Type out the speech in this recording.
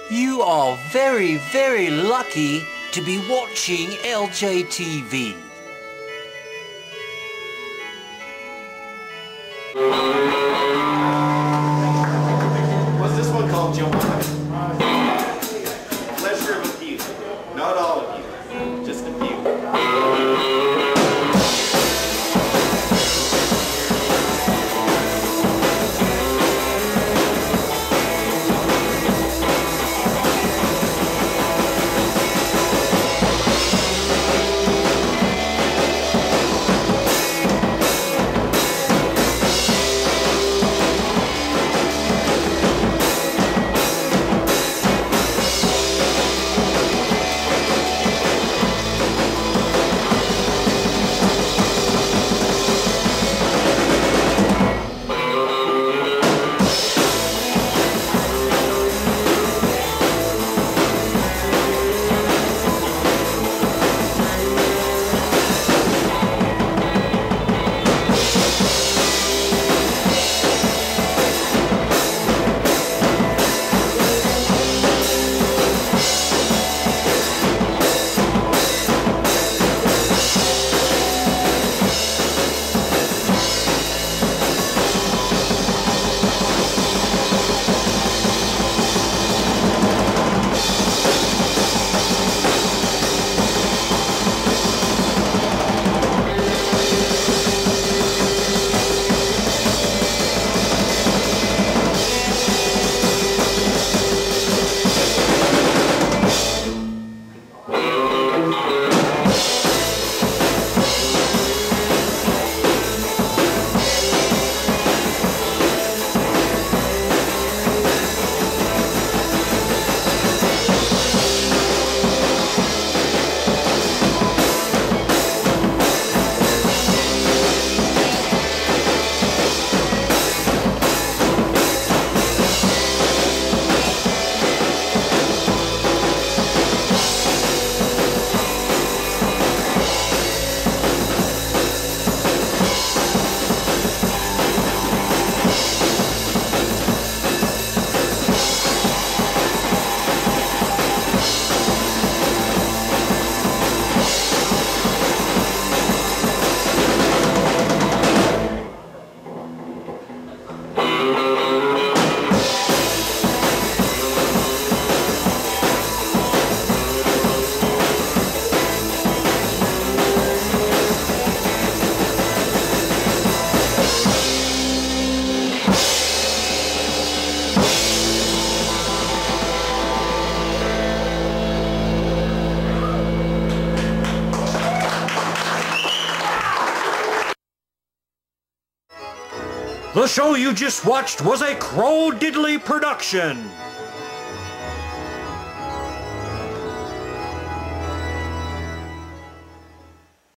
You are very, very lucky to be watching LJTV. Was this one called Jump On It? Pleasure of a few. Not all of you, just a few. The show you just watched was a Crowdiddley production.